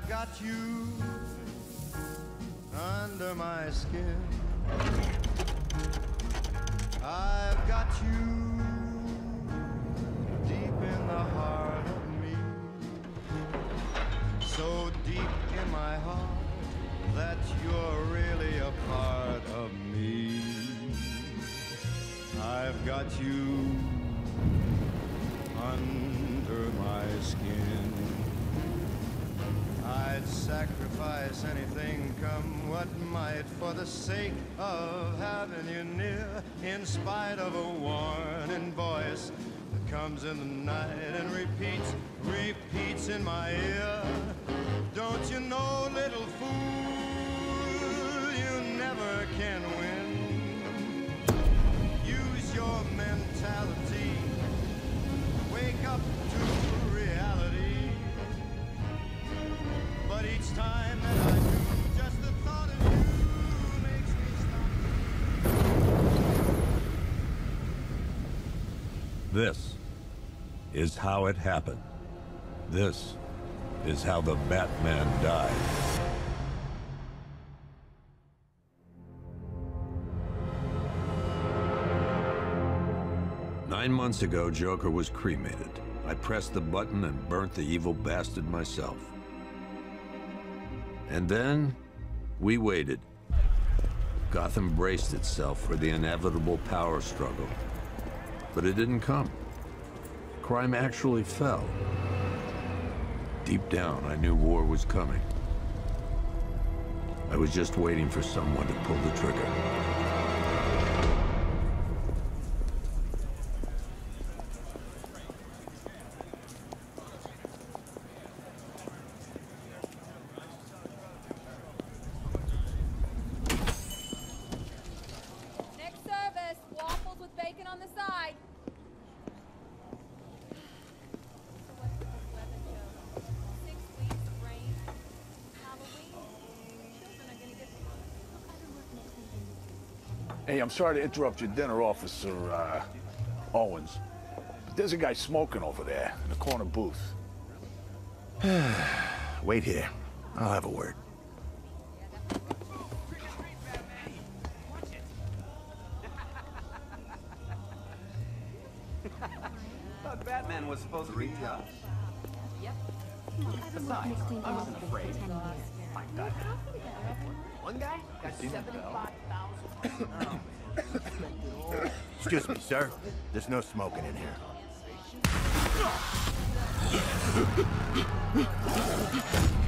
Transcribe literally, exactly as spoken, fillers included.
I've got you under my skin. I've got you deep in the heart of me, so deep in my heart that you're really a part of me. I've got you under my skin. I'd sacrifice anything, come what might, for the sake of having you near, in spite of a warning voice that comes in the night and repeats, repeats in my ear. Don't you know, little fool, you never can win. Use your mentality, wake up to reality. But each time that I do, just the thought of you makes me stop. This is how it happened. This is how the Batman died. Nine months ago, Joker was cremated. I pressed the button and burnt the evil bastard myself. And then, we waited. Gotham braced itself for the inevitable power struggle. But it didn't come. Crime actually fell. Deep down, I knew war was coming. I was just waiting for someone to pull the trigger. Hey, I'm sorry to interrupt your dinner, Officer uh, Owens, but there's a guy smoking over there in the corner booth. Wait here. I'll have a word. Thought Batman was supposed to be tough. Yep. Besides, I wasn't afraid. My God. One guy got seventy-five thousand. Excuse me, sir. There's no smoking in here.